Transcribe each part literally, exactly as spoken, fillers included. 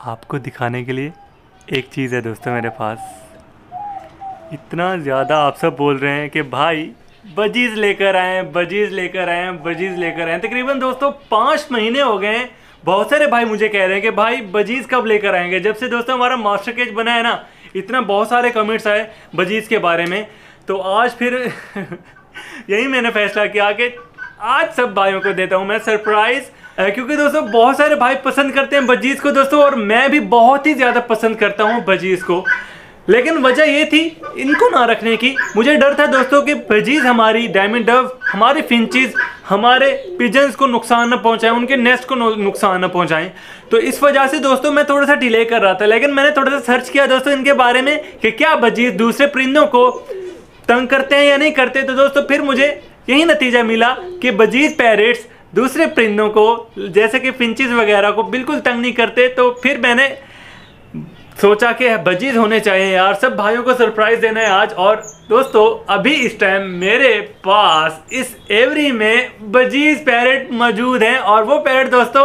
आपको दिखाने के लिए एक चीज़ है दोस्तों मेरे पास। इतना ज़्यादा आप सब बोल रहे हैं कि भाई बजीज़ लेकर आए बजीज़ लेकर आए बजीज़ लेकर आए। तकरीबन दोस्तों पाँच महीने हो गए हैं। बहुत सारे भाई मुझे कह रहे हैं कि भाई बजीज़ कब लेकर आएंगे। जब से दोस्तों हमारा मास्टर केज बना है ना, इतना बहुत सारे कमेंट्स आए बजीज़ के बारे में। तो आज फिर यही मैंने फैसला किया कि आज सब भाइयों को देता हूँ मैं सरप्राइज़, क्योंकि दोस्तों बहुत सारे भाई पसंद करते हैं बजीज़ को दोस्तों, और मैं भी बहुत ही ज़्यादा पसंद करता हूँ बजीज़ को। लेकिन वजह ये थी इनको ना रखने की। मुझे डर था दोस्तों कि बजीज़ हमारी डायमंड डव, हमारे फिंचेस, हमारे पिजन्स को नुकसान न पहुंचाएं, उनके नेस्ट को नुकसान न पहुंचाएं। तो इस वजह से दोस्तों मैं थोड़ा सा डिले कर रहा था। लेकिन मैंने थोड़ा सा सर्च किया दोस्तों इनके बारे में कि क्या बजीज़ दूसरे परिंदों को तंग करते हैं या नहीं करते। तो दोस्तों फिर मुझे यही नतीजा मिला कि बजीज़ पैरेट्स दूसरे परिंदों को जैसे कि फिंचेस वगैरह को बिल्कुल तंग नहीं करते। तो फिर मैंने सोचा कि बजीज़ होने चाहिए यार, सब भाइयों को सरप्राइज़ देना है आज। और दोस्तों अभी इस टाइम मेरे पास इस एवरी में बजीज़ पैरेट मौजूद हैं, और वो पैरेट दोस्तों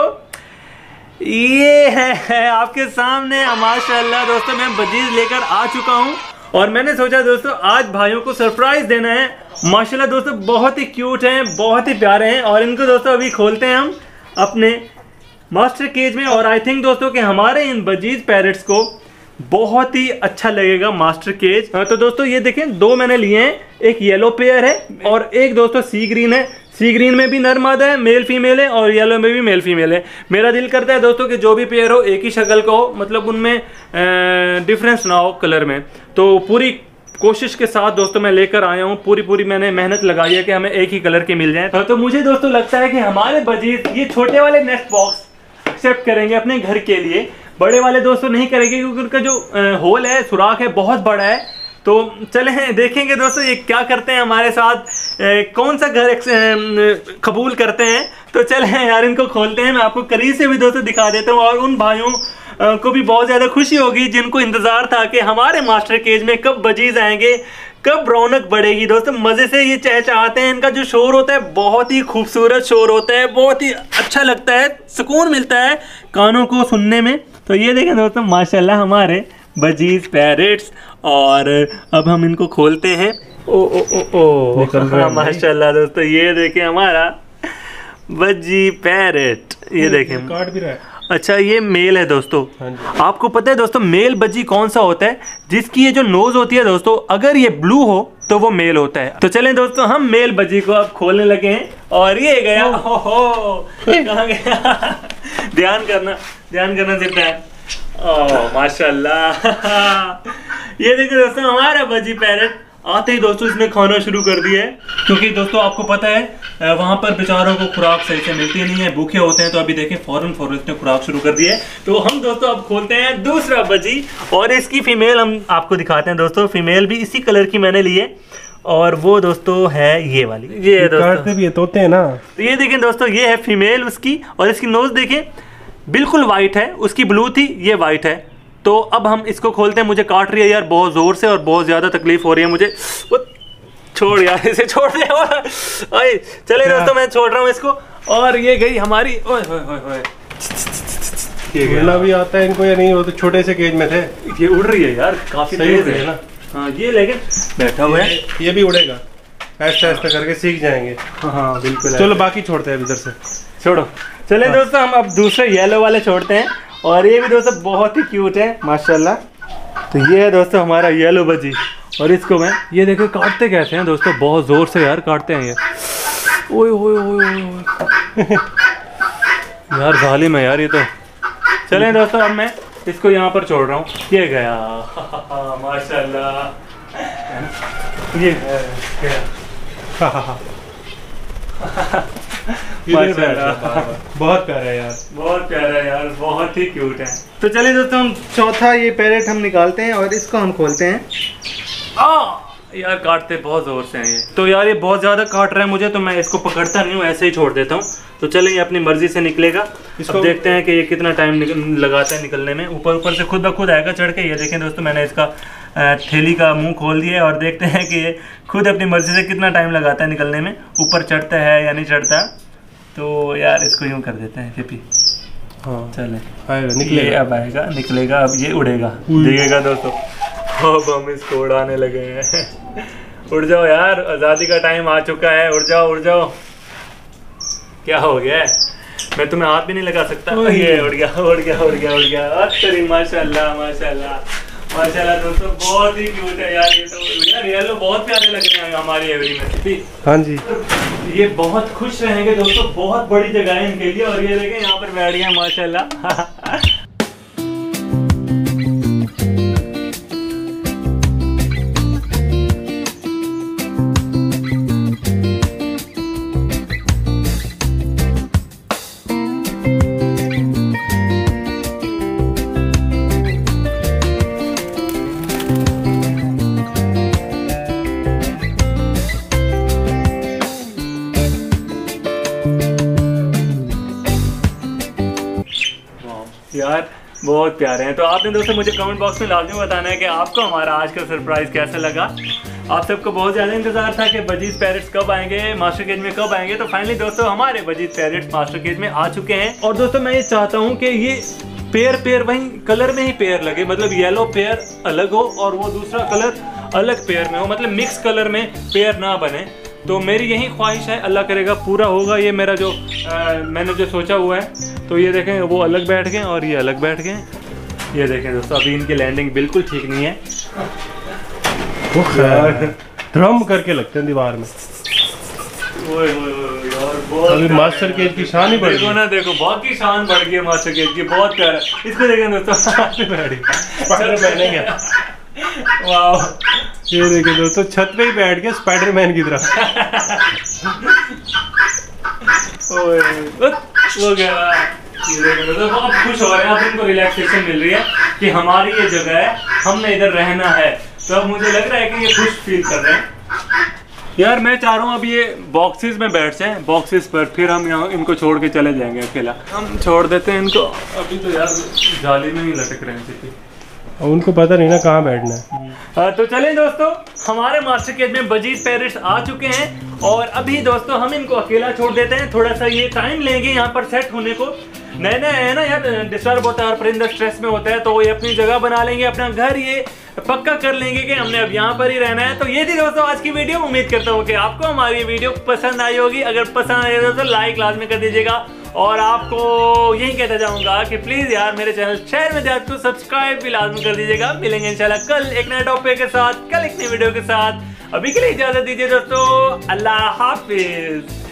ये है, है आपके सामने। माशाल्लाह दोस्तों मैं बजीज़ लेकर आ चुका हूँ और मैंने सोचा दोस्तों आज भाइयों को सरप्राइज़ देना है। माशाल्लाह दोस्तों बहुत ही क्यूट हैं, बहुत ही प्यारे हैं, और इनको दोस्तों अभी खोलते हैं हम अपने मास्टर केज में। और आई थिंक दोस्तों कि हमारे इन बजीज़ पैरेट्स को बहुत ही अच्छा लगेगा मास्टर केज। तो दोस्तों ये देखें, दो मैंने लिए हैं, एक येलो पेयर है और एक दोस्तों सी ग्रीन है। सी ग्रीन में भी नर मादा है, मेल फीमेल है, और येलो में भी मेल फीमेल है। मेरा दिल करता है दोस्तों कि जो भी पेयर हो एक ही शक्ल का हो, मतलब उनमें डिफरेंस ना हो कलर में। तो पूरी कोशिश के साथ दोस्तों मैं लेकर आया हूँ, पूरी पूरी मैंने मेहनत लगाई है कि हमें एक ही कलर के मिल जाए। तो मुझे दोस्तों लगता है कि हमारे बजीज़ ये छोटे वाले नेस्ट बॉक्स एक्सेप्ट करेंगे अपने घर के लिए, बड़े वाले दोस्तों नहीं करेंगे क्योंकि उनका जो होल है, सुराख है, बहुत बड़ा है। तो चले देखेंगे दोस्तों ये क्या करते हैं हमारे साथ, ए, कौन सा घर कबूल करते हैं। तो चले यार इनको खोलते हैं, मैं आपको करीब से भी दोस्तों दिखा देता हूँ। और उन भाइयों को भी बहुत ज़्यादा खुशी होगी जिनको इंतज़ार था कि हमारे मास्टर केज में कब बजीज़ आएंगे, कब रौनक बढ़ेगी। दोस्तों मज़े से ये चहचहाते हैं, इनका जो शोर होता है बहुत ही खूबसूरत शोर होता है, बहुत ही अच्छा लगता है, सुकून मिलता है कानों को सुनने में। तो ये देखें दोस्तों माशाल्लाह हमारे बजीज़ पैरेट्स, और अब हम इनको खोलते हैं। ओ ओ ओ ओ हाँ, माशाल्लाह दोस्तों ये देखें हमारा बजी पैरेट, ये देखें काट भी रहा है। अच्छा ये मेल है दोस्तों। हाँ, आपको पता है दोस्तों मेल बजी कौन सा होता है, जिसकी ये जो नोज होती है दोस्तों, अगर ये ब्लू हो तो वो मेल होता है। तो चलें दोस्तों हम मेल बजी को अब खोलने लगे हैं। और ये गया, ओहो कहाँ गया ध्यान करना ध्यान करना सिर्फ है। ओह माशाल्लाह ये देखिए दोस्तों हमारा बजी पैरेट आते ही दोस्तों इसने खाना शुरू कर दिया है, क्योंकि दोस्तों आपको पता है वहाँ पर बेचारों को खुराक सही से मिलती नहीं है, भूखे होते हैं। तो अभी देखें फौरन फौरन इसने खुराक शुरू कर दिया है। तो हम दोस्तों अब खोलते हैं दूसरा बजी, और इसकी फीमेल हम आपको दिखाते हैं दोस्तों। फीमेल भी इसी कलर की मैंने ली है, और वो दोस्तों है ये वाली, ये दोस्तों भी तोते हैं ना। तो ये देखें दोस्तों ये है फीमेल उसकी, और इसकी नोज देखें बिल्कुल वाइट है, उसकी ब्लू थी ये वाइट है। तो अब हम इसको खोलते हैं। मुझे काट रही है यार बहुत ज़ोर से, और बहुत ज़्यादा तकलीफ हो रही है मुझे। वो छोड़ यार इसे छोड़ दे। ओए चले दोस्तों मैं छोड़ रहा हूँ इसको। और ये गई हमारी, ओए ओए ओए ओए ये उड़ना भी आता है इनको या नहीं? वो तो छोटे से केज में थे। ये उड़ रही है यार, काफ़ी तेज है ना। हाँ ये लेकिन बैठा हुआ है, ये भी उड़ेगा, ऐसा ऐसा करके सीख जाएंगे। हाँ बिल्कुल। चलो बाकी छोड़ते हैं इधर से, छोड़ो। चले दोस्तों हम अब दूसरे येलो वाले छोड़ते हैं, और ये भी दोस्तों बहुत ही क्यूट है माशाल्लाह। तो ये है दोस्तों हमारा येलो बजी, और इसको मैं ये देखो काटते कैसे हैं दोस्तों, बहुत ज़ोर से यार काटते हैं ये। ओए ओए ओए ओए यार जालिम है यार ये तो। चलें दोस्तों अब मैं इसको यहाँ पर छोड़ रहा हूँ। ये गया माशाल्लाह, ये गया बहुत प्यारा है यार, बहुत प्यारा है यार, बहुत ही क्यूट है। तो चलिए दोस्तों हम चौथा ये पैरेट हम निकालते हैं और इसको हम खोलते हैं। आ यार काटते बहुत ज़ोर से हैं ये। तो यार ये बहुत ज़्यादा काट रहा है मुझे, तो मैं इसको पकड़ता नहीं हूँ, ऐसे ही छोड़ देता हूँ। तो चलिए ये अपनी मर्जी से निकलेगा। अब देखते हैं कि ये कितना टाइम लगाता है निकलने में। ऊपर ऊपर से खुद ब खुद आएगा चढ़ के। ये देखें दोस्तों मैंने इसका थैली का मुंह खोल दिया है, और देखते हैं कि ये खुद अपनी मर्जी से कितना टाइम लगाता है निकलने में, ऊपर चढ़ता है या नहीं चढ़ता। तो यार इसको यूँ कर देते हैं फिर भी। हाँ चले आएगा, ये निकलेगा। अब आएगा, निकलेगा, अब ये उड़ेगा, देखिएगा दोस्तों। अब हम इसको उड़ाने लगे हैं। उड़ जाओ यार, आज़ादी का टाइम आ चुका है, उड़ जाओ उड़ जाओ। क्या हो गया है, मैं तुम्हें हाथ भी नहीं लगा सकता। ये उड़ गया उड़ गया उड़ गया उड़ गया। अरे माशाल्लाह माशाल्लाह माशाल्लाह दोस्तों, बहुत ही क्यूट है यार ये तो। यार येलो बहुत प्यारे लग रहे हैं हमारी एवरी में। हाँ जी, ये बहुत खुश रहेंगे दोस्तों, बहुत बड़ी जगह है इनके लिए। और ये देखें यहाँ पर बैठ गए माशाल्लाह। यार बहुत प्यारे हैं। तो आपने दोस्तों मुझे कमेंट बॉक्स में लाजमी बताना है कि आपको हमारा आज का सरप्राइज कैसा लगा। आप सबको बहुत ज़्यादा इंतजार था कि बजीज पैरेट्स कब आएंगे, मास्टर केज में कब आएंगे। तो फाइनली दोस्तों हमारे बजीज पैरेट्स मास्टर केज में आ चुके हैं। और दोस्तों मैं ये चाहता हूँ कि ये पेयर पेयर वही कलर में ही पेयर लगे, मतलब येलो पेयर अलग हो और वो दूसरा कलर अलग पेयर में हो, मतलब मिक्स कलर में पेयर ना बने। तो मेरी यही ख्वाहिश है, अल्लाह करेगा पूरा होगा ये मेरा जो आ, मैंने जो सोचा हुआ है। तो ये देखें वो अलग बैठ गए और ये अलग बैठ गए। ये देखें दोस्तों, अभी इनकी लैंडिंग बिल्कुल ठीक नहीं है। वो ड्रम करके लगते हैं दीवार में। ओए ओए ओए यार, बहुत अभी मास्टर केज की शान ही बढ़ देखो गई ना, देखो बहुत की शान बढ़ गई है मास्टर केज की, बहुत प्यारा। इसको देखें दोस्तों, स्पाइडरमैन गया। वाह, ये देखिए दोस्तों, छत पे ही बैठ गया स्पाइडरमैन की तरह। ओए हो गया। ये देखो दोस्तों, बहुत खुश हो रहे हैं, अब इनको रिलैक्सेशन मिल रही है कि हमारी ये जगह है, हमने इधर रहना है। तो अब मुझे लग रहा है कि ये खुश फील कर रहे हैं। यार मैं चाह रहा हूँ अब ये बॉक्सेस में बैठ जाएं, बॉक्सेस पर, फिर हम यहाँ इनको छोड़ के चले जाएंगे अकेला। हम छोड़ देते हैं इनको, अभी तो यार जाली में ही लटक रहे हैं सिर्फ। उनको पता नहीं ना कहाँ बैठना है। आ, तो चलें दोस्तों, हमारे मास्टर केज में बजीज पैरेट्स आ चुके हैं। और अभी दोस्तों हम इनको अकेला छोड़ देते हैं, थोड़ा सा ये टाइम लेंगे यहाँ पर सेट होने को। नए नए है ना यार, डिस्टर्ब होता है और परिंदा स्ट्रेस में होता है, तो ये अपनी जगह बना लेंगे, अपना घर ये पक्का कर लेंगे कि हमने अब यहाँ पर ही रहना है। तो ये थी दोस्तों आज की वीडियो। उम्मीद करता हूँ कि आपको हमारी वीडियो पसंद आई होगी। अगर पसंद आई तो लाइक लाजमी कर दीजिएगा। और आपको यही कहता जाऊंगा कि प्लीज यार मेरे चैनल शेयर में जाकर तो सब्सक्राइब भी लाजमी कर दीजिएगा। मिलेंगे इंशाल्लाह कल एक नए टॉपिक के साथ, कल एक नई वीडियो के साथ। अभी के लिए इजाजत दीजिए दोस्तों, अल्लाह हाफिज।